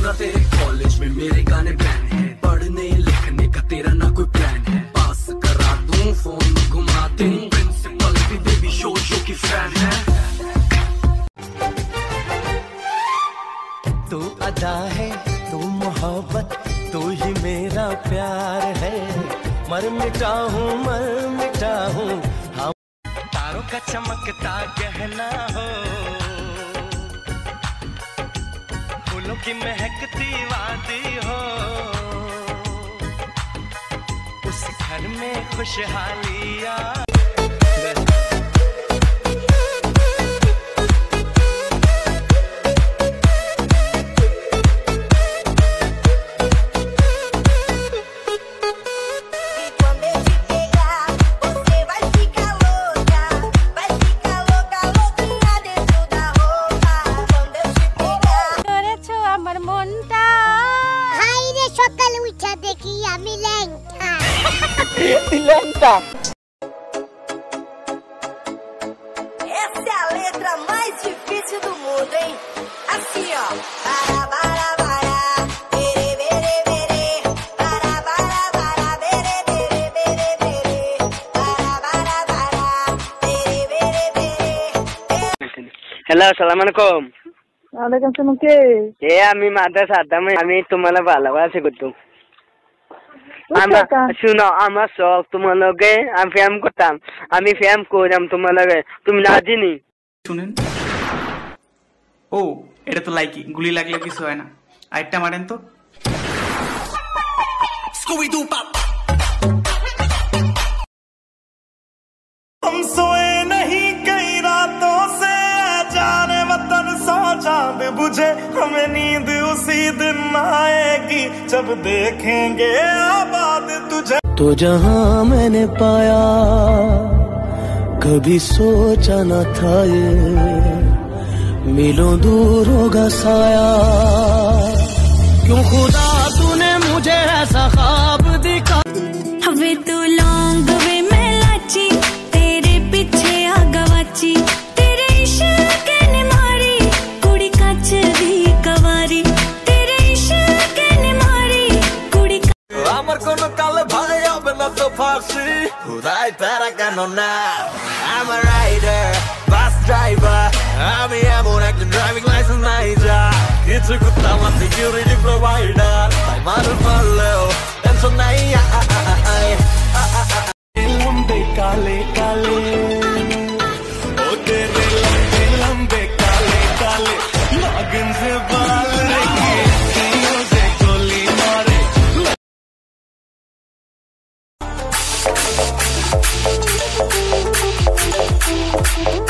सुना तेरे कॉलेज में मेरे गाने बैन है, पढ़ने लिखने का तेरा ना कोई प्लान है। पास करा दूं फोन घुमा दूं, प्रिंसिपल भी बेबी शो की फैन है। तू अदा है, तू मोहब्बत, तू ही मेरा प्यार है। मर मिटा हूँ हम तारों का चमकता गहना हो, फूलों की महकती वादी हो, उस घर में खुशहालियाँ। Essa é a letra mais difícil do mundo, hein? Assim, ó. Para, para, para. Bere, bere, bere. Para, para, para. Bere, bere, bere, bere. Para, para, para. Bere, bere, bere. Hello, আসসালামু আলাইকুম। ওয়ালাইকুম আসসালাম। কে? আমি মাদ্রাসা আদাম। আমি তোমার ভালোবাসি করতাম। শুনো, আমার শখ তোমার লগে আমি ফ্যাম করতাম, আমি ফ্যাম করলাম তোমার লগে, তুমি রাজি নি? শুনেন, ও এটা তো লাইকি, গুলি লাগলে কিছু হয় না। আরেকটা মারেন তো। हम सोए नहीं कई रातों से, जाने वतन सौ चांद बुझे, हमें नींद उसी दिन आएगी जब देखेंगे आबाद तुझे। तो जहां मैंने पाया कभी सोचा न था ये, मिलों दूर होगा साया। क्यों खुदा तूने मुझे ऐसा ख्वाब दिखा। हवे तो लौंग वे मैं लाची, तेरे पीछे आ गवाची, तेरे इश्क ने मारी कुड़ी कच दी कवारी, तेरे इश्क ने मारी कुड़ी। আমার কোন কালে ভাই হবে না তো ফাঁসি, খুদাই তারা কেন না। I'm a rider, bus driver, আমি এমন একজন ড্রাইভিং লাইসেন্স নাই যা, কিছু করতে আমার সিকিউরিটি প্রোভাইডার, তাই মানুষ মারলেও টেনশন নাই। লম্বে কালে কালে, ও তেরে লম্বে লম্বে কালে কালে, লগন से बाल রেখে দিও যে গলি মারে।